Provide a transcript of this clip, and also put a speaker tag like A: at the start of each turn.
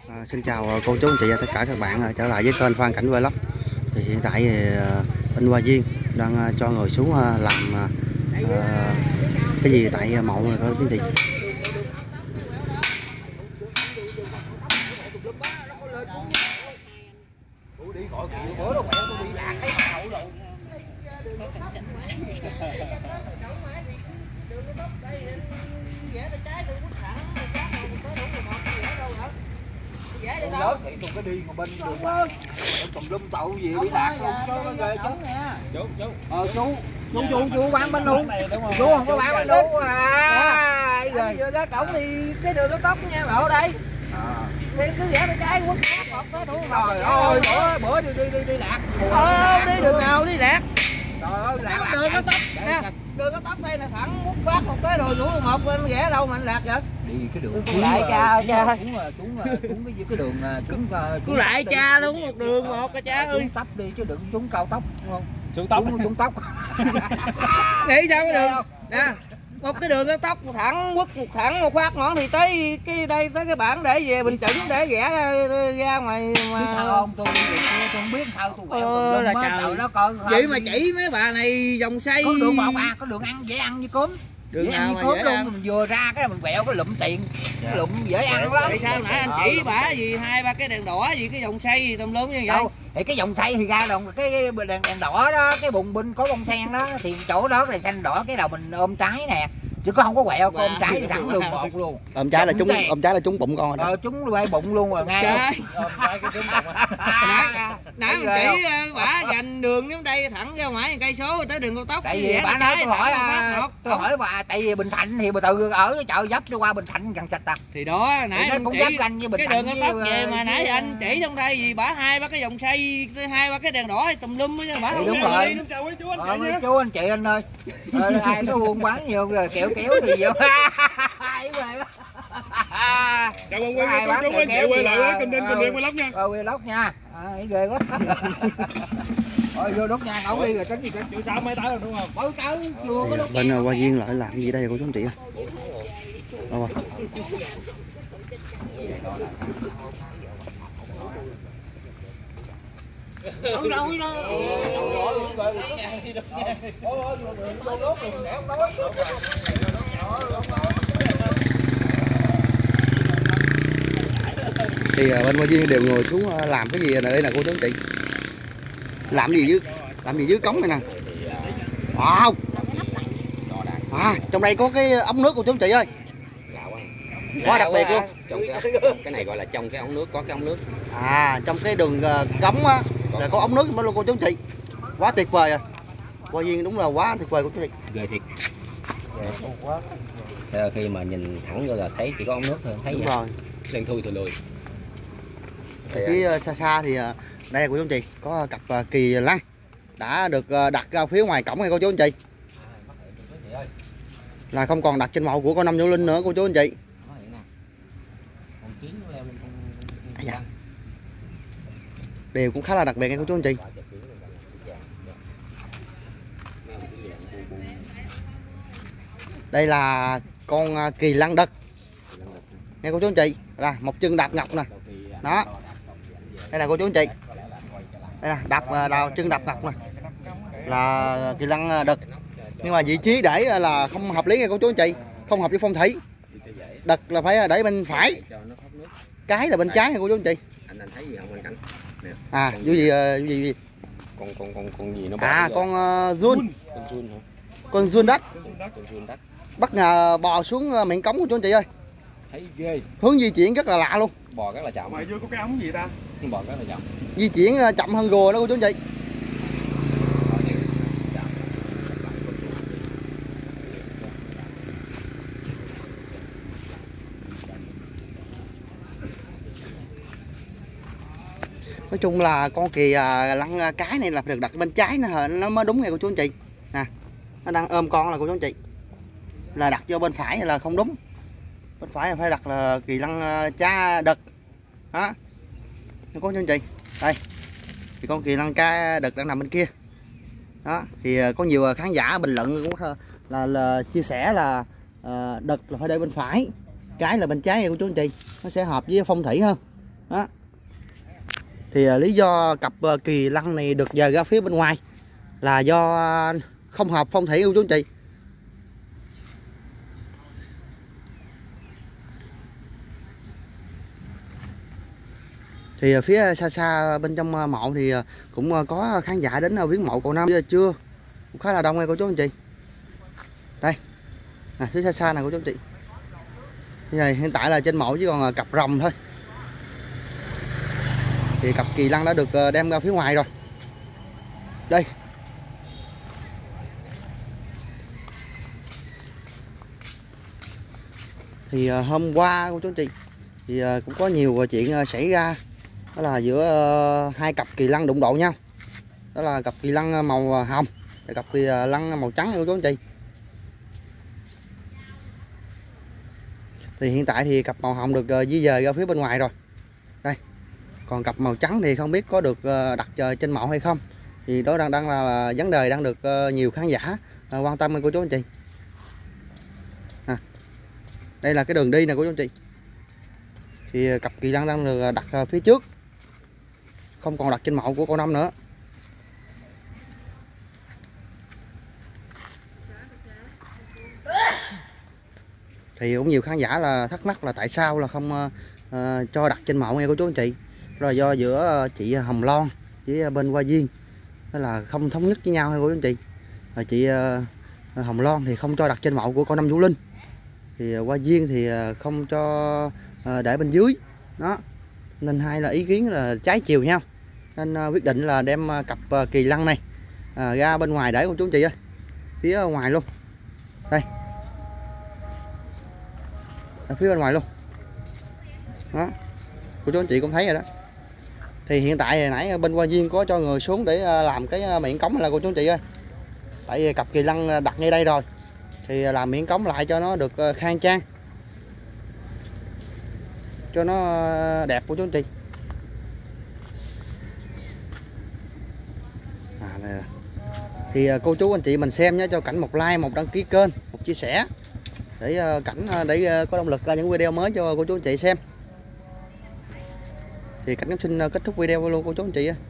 A: Xin chào cô chú anh chị và tất cả các bạn trở lại với kênh Phan Cảnh Vlog. Thì hiện tại thì bên Hoa Viên đang cho người xuống làm cái gì tại mộ rồi thôi tiếng gì.
B: Lớn thì tôi có đi mà bên đường mà tùm lum tậu gì bị lạc luôn cho ghê chú bán bánh luôn, chú không có bán bánh luôn
C: vừa ra cổng thì cái đường cao tốc nha lộ đây thì cứ rẽ bên trái quất một tới đủ
B: trời ơi bữa đi lạc
C: đi đường nào đi lạc
B: trời ơi lạc
C: đường cao tốc nha, đường cao tốc đây là thẳng quất phát một tới rồi đủ một bên rẽ đâu mà anh lạc vậy
B: đi cái đường
C: lại cha
B: xuống cái đường
C: cứ lại cha luôn một đường một cả cha ơi
B: tấp đi chứ đừng xuống cao tốc đúng không xuống tốc
C: nghĩ sao cái đường nè một cái đường cao tốc thẳng quất một thẳng một phát ngọn thì tới cái đây tới cái bảng để về Bình Chánh để rẽ ra ngoài mà
B: không tôi không biết sao tôi quẹo
C: là trời
B: nó coi
C: vậy mà chỉ mấy bà này vòng xoay
B: có đường một có đường ăn dễ ăn như cốm
C: đường
B: ăn như cốm luôn mình vừa ra cái mình quẹo cái lụm tiền cái lụm dễ ăn lắm.
C: Tại sao nãy anh chỉ bả gì hai ba cái đèn đỏ gì cái vòng xoay gì tùm lum như vậy
B: thì cái vòng xoay thì ra đồng cái đèn đỏ đó cái bùng binh có bông sen đó thì chỗ đó là xanh đỏ cái đầu mình ôm trái nè chứ có không có quẹo ôm trái thì thẳng đường một luôn
A: Ôm trái là trúng bụng con rồi.
B: Trúng bay bụng luôn rồi ngay
C: nãy mình chỉ bả dành đường đến đây thẳng ra ngoài cây số tới đường cao tốc.
B: Tại vì bả nói tôi hỏi bà tại vì Bình Thạnh thì bà từ ở chợ dấp cho qua Bình Thạnh gần sạch tặc
C: thì đó nãy
B: nó cũng giáp ranh với Bình
C: Thạnh
B: cái
C: đường cao tốc về mà nãy anh chỉ trong đây gì bả hai ba cái vòng xoay hai ba cái đèn đỏ tùm lum với bả.
B: Đúng rồi chú anh chị anh ơi ai có buôn bán nhiều rồi kéo thì vô
D: chào mừng quý vị cô chú anh chị quay lại với kênh Vlog nha.
B: Vlog nha. Ghê quá. Rồi vô đốt nhang ổng đi rồi tránh gì tránh.
D: Chưa sao mấy tới rồi đúng không?
B: Mới tới chưa có đốt.
A: Bên Hoa Viên lại làm gì đây cô chú anh chị ơi? Đâu rồi?
B: Rồi đó.
A: Thì bên Hoa Viên đều ngồi xuống làm cái gì này đây nè cô chú anh chị. Làm gì dưới cống này nè. Wow. Trong đây có cái ống nước cô chú anh chị ơi. Quá đặc biệt luôn.
E: Trong cái này gọi là trong cái ống nước có cái ống nước.
A: Trong cái đường cống á là có ống nước luôn cô chú anh chị. Quá tuyệt vời à. Hoa Viên đúng là quá tuyệt vời cô chú anh chị.
E: Ghê thiệt. Khi mà nhìn thẳng vô là thấy chỉ có ống nước thôi, thấy
A: đúng
E: vậy.
A: Rồi.
E: Đen thui từ lùi.
A: Phía xa xa thì đây là cô chú anh chị có cặp kỳ lân đã được đặt ra phía ngoài cổng này cô chú anh chị. Là không còn đặt trên mộ của con Năm Vũ Linh nữa cô chú anh chị. Điều cũng khá là đặc biệt nha cô chú anh chị. Đây là con kỳ lân đực nghe cô chú anh chị, là một chân đạp ngọc nè đó. Đây là cô chú anh chị, đây nè đạp đầu chân đạp ngọc nè là kỳ lân đực, nhưng mà vị trí để là không hợp lý nha cô chú anh chị, không hợp với phong thủy. Đực là phải để bên phải, cái là bên trái nha cô chú anh chị.
E: Anh thấy gì không anh Cảnh?
A: Nè. Gì
E: Con gì nó
A: con giun. Con giun đất. Bất ngờ bò xuống miệng cống của chú anh chị ơi.
E: Thấy ghê.
A: Hướng di chuyển rất là lạ luôn.
E: Bò rất là chậm.
D: Ngoài vô có cái ống gì ta?
E: Bò rất là chậm.
A: Di chuyển chậm hơn rùa đó cô chú anh chị. Nói chung là con kỳ lân cái này là được đặt bên trái nó mới đúng nha cô chú anh chị. Nè, nó đang ôm con là cô chú anh chị. Là đặt vô bên phải là không đúng. Bên phải là phải đặt là kỳ lân cha đực. Đó. Cô chú anh chị. Đây. Thì con kỳ lân ca đực đang nằm bên kia. Đó, thì có nhiều khán giả bình luận cũng là chia sẻ là đực là phải để bên phải, cái là bên trái của chú anh chị, nó sẽ hợp với phong thủy hơn. đó. Thì lý do cặp kỳ lân này được dời ra phía bên ngoài là do không hợp phong thủy của chú anh chị. Thì phía xa xa bên trong mộ thì cũng có khán giả đến viếng mộ cậu Năm chưa, cũng khá là đông nha cô chú anh chị. Đây phía xa xa này cô chú anh chị. Như này hiện tại là trên mộ chỉ còn cặp rồng thôi. Thì cặp kỳ lân đã được đem ra phía ngoài rồi. Đây. Thì hôm qua cô chú anh chị thì cũng có nhiều chuyện xảy ra, đó là giữa hai cặp kỳ lân đụng độ nhau. Đó là cặp kỳ lân màu hồng và cặp kỳ lân màu trắng cô chú anh chị. Thì hiện tại thì cặp màu hồng được di dời ra phía bên ngoài rồi. Đây. Còn cặp màu trắng thì không biết có được đặt trên mộ hay không. Thì đó đang là vấn đề đang được nhiều khán giả quan tâm của chú anh chị. Đây là cái đường đi nè của chú anh chị. Thì cặp kỳ lân đang được đặt phía trước, không còn đặt trên mộ của cô Năm nữa. Thì cũng nhiều khán giả là thắc mắc là tại sao là không cho đặt trên mộ nghe cô chú anh chị. Rồi do giữa chị Hồng Loan với bên Hoa Duyên đó là không thống nhất với nhau hay cô chú anh chị. Rồi chị Hồng Loan thì không cho đặt trên mộ của cô Năm Vũ Linh, thì Hoa Duyên thì không cho để bên dưới đó, nên hai là ý kiến là trái chiều nhau, nên quyết định là đem cặp kỳ lân này ra bên ngoài để cô chú anh chị ơi, phía ngoài luôn. Đây, ở phía bên ngoài luôn đó, cô chú anh chị cũng thấy rồi đó. Thì hiện tại hồi nãy bên Hoa Duyên có cho người xuống để làm cái miệng cống là cô chú anh chị ơi, tại vì cặp kỳ lân đặt ngay đây rồi thì làm miệng cống lại cho nó được khang trang, cho nó đẹp của chú anh chị. Này. Thì cô chú anh chị mình xem nhé, cho Cảnh một like, một đăng ký kênh, một chia sẻ để Cảnh để có động lực ra những video mới cho cô chú anh chị xem. Thì Cảnh xin kết thúc video luôn cô chú anh chị.